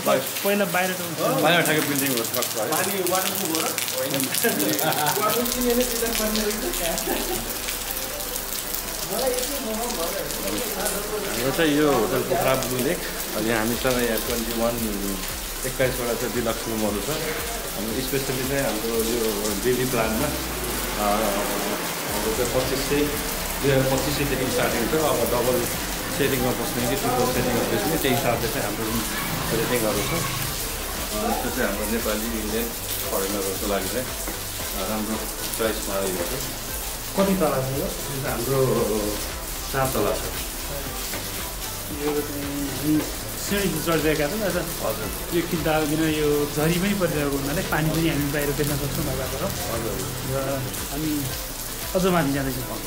पहिला बाहिर बाहिर ठ्याक्कै प्रिन्टिङ गर्छ पानी वाटरप्रुफ हो र होइन वाटरप्रुफ किनेर डिजाइन गर्ने हाम्रो चाहिँ यो होटल पोखरा ब्लु लेक अनि हामीसँग यहाँ 21 चाहिँ डिलक्स रुमहरू छ। हाम्रो स्पेसली चाहिँ हाम्रो यो डेली प्लानमा हाम्रो चाहिँ 2025देखि स्टार्टिङ छ। अब डबल सेटिङमा बस्ने कि ट्रिपल सेटिङमा बस्ने त्यही हिसाबले चाहिँ हाम्रो रुम रेटिङहरू छ। त्यो चाहिँ हाम्रो नेपाली इन्डियन फरेनरहरूको लागि चाहिँ राम्रो चोइसमा यो छ। कति तला छ यो? हाम्रो 4 तला छ। यो हामी सिँढी चढिरहेका छौँ। हजुर यो किन्दा किन यो झरी पनि परिरहेको हुनाले पानी पनि हामी बाहिर बेच्न सक्छौँ भएबाट हजुर र हामी अझ माथि जाँदैछौँ।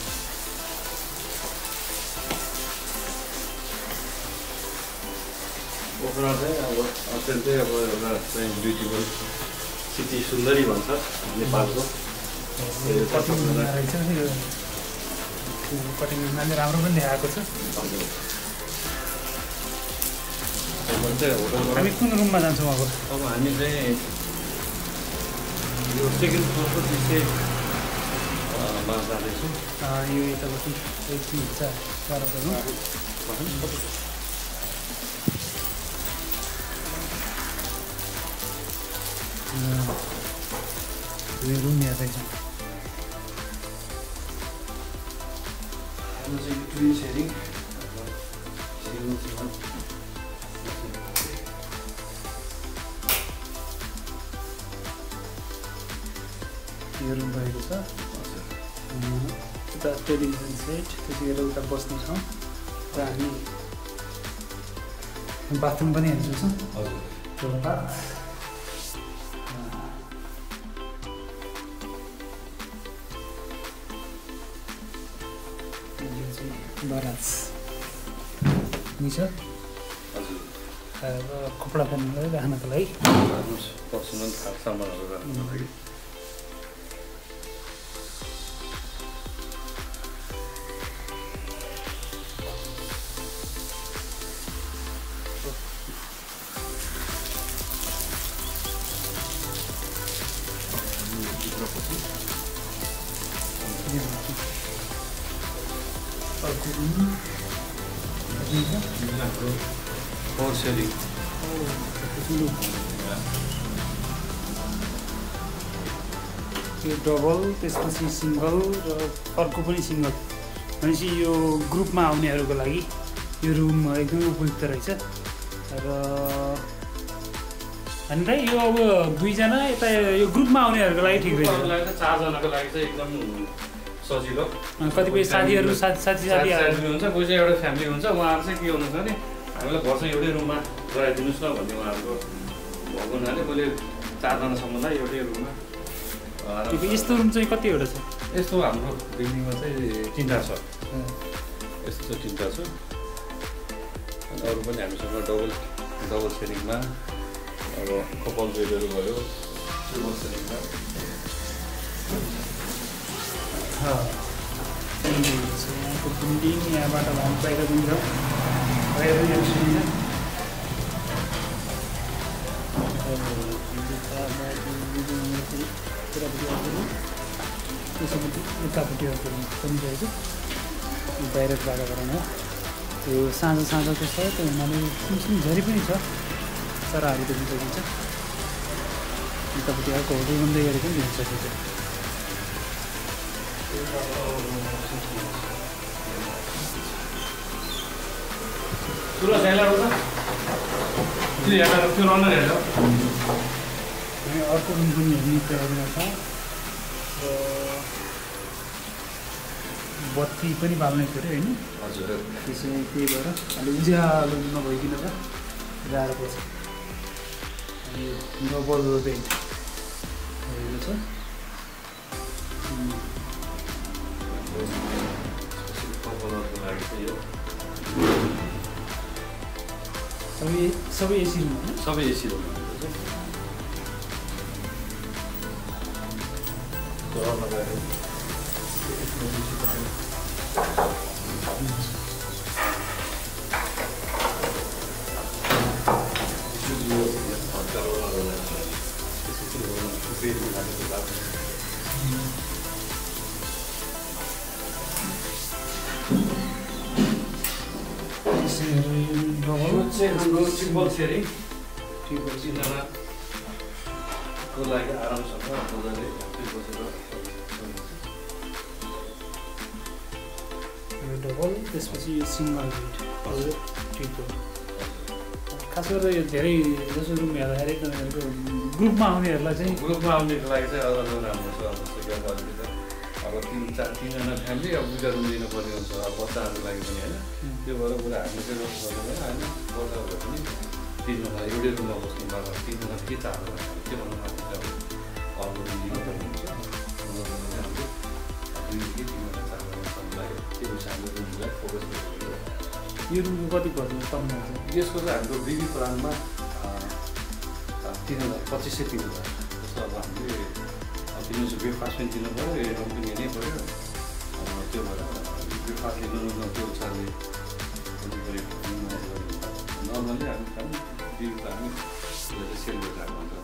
पोखरा चाहिँ अब अत्यन्तै अब एउटा चाहिँ ब्युटिफुल सिटी सुन्दरी भन्छ नेपालको। कटिङ रहेछ यो कटिङ हुनाले राम्रो पनि देखाएको छ। हामी कुन रुममा जान्छौँ अब? अब हामी चाहिँ यो सेकेन्ड फ्लोरको मा जाँदैछौँ। यो यताबाट यो रुम हेर्दैछौँ। यो रुम रहेको छ। उता टेलिभिजन सेट, त्यतिखेर उता बस्ने ठाउँ र हामी बाथरुम पनि हेर्छौँ। त्यो बाथ बराज नि छ र कपडा पनि राख्नको लागि पर्सनल सामानहरू राख्नको लागि। फोर सेलिङ त्यो डबल, त्यसपछि सिङ्गल र अर्को पनि सिङ्गल। भनेपछि यो ग्रुपमा आउनेहरूको लागि यो रुम एकदमै उपयुक्त रहेछ। र हामीलाई यो अब 2 जना यता यो ग्रुपमा आउनेहरूको लागि ठिक रहेछ। 4 जनाको लागि चाहिँ एकदम सजिलो। कतिपय साथीहरू साथी हुन्छ, कोही चाहिँ एउटा फ्यामिली हुन्छ, उहाँहरू चाहिँ के हुनुहुन्छ भने हामीलाई घर चाहिँ एउटै रुममा गराइदिनुहोस् न भन्ने उहाँहरूको भएको हुनाले मैले 4 जनासम्मलाई एउटै रुममा। यस्तो रुम चाहिँ कतिवटा छ? यस्तो हाम्रो बिल्डिङमा चाहिँ 3टा छ। यस्तो 3टा छ। अनि अरू पनि हामीसँग डबल सेटिङमा अब कपाल बेडहरू भयो, ट्रिपल सेटिङमा। यहाँको बिल्डिङ यहाँबाट हामी बाहिर पनि छ, बाहिर पनि हामी सुनिन्छ। त्यसपछि उतापट्टि अर्को पनि रहेछ। बाहिरको वातावरण हो यो। साँझको छ, त्यो हुनाले सुनसुन झरी पनि छ, चराहरू देख्न सकिन्छ। उतापट्टि अर्को होटल बन्दै गरेको पनि देख्न सकिन्छ। सुरज यहाँ ल्याएर त्यो हेरेर त्यो रनर हेरेर हामी अर्को रुम पनि हेर्ने तयारीमा छौँ। र बत्ती पनि बाल्नै पऱ्यो होइन? हजुर। त्यसैले त्यही भएर अलि उज्यालो नभइकन त गाह्रो पर्छ। अनि डबल बेड रहेको छ। कपालहरूको लागि चाहिँ यो सबै एसी रुम होइन? सबै एसी रुम बेसी खाने लाग्छ डबल ट्रिपल सेयरिङ तिनजनाको लागि आरामसँग मजाले बसेर डबल त्यसपछि यो सिङ्गल बेड ट्रिपल खास गरेर यो धेरै जसो रुम हेर्दाखेरि तपाईँहरूको ग्रुपमा आउनेहरूलाई चाहिँ ग्रुपमा आउनेको लागि चाहिँ अझ राम्रो छ जस्तो कि अब अलिकति अब तिनजना फ्यामिली अब दुईवटा रुम दिनुपर्ने हुन्छ अब बच्चाहरूको लागि पनि होइन त्यो भएर कुरा हामीले चाहिँ रोक्नु पर्दैन होइन बच्चाहरू पनि तिनजना एउटै रुममा बस्नु पर्दा तिनजना के चाहनु के भन्नु माथि चाहिँ अब अर्को रुम दिनुपर्ने हुन्छ हाम्रो दुई तिनजना चाहनुलाई त्यो हिसाबले रुमलाई फोकस गर्नु यो रुमको कति पर्छ कम हुन्छ यसको चाहिँ हाम्रो बिबी प्लानमा 3,000 25,000 जस्तो अब हामीले दिनु चाहिँ ब्रेकफास्ट पनि दिनु पऱ्यो रुम पनि हेर्नै पऱ्यो त्यो भएर ब्रेकफास्ट लिनु त्यो हिसाबले दिनु पऱ्यो नर्मल्ली हामी काम बिबी प्लानमै सेल गरेर आएको हुन्छ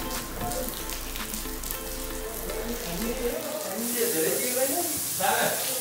धेरै के गर्नु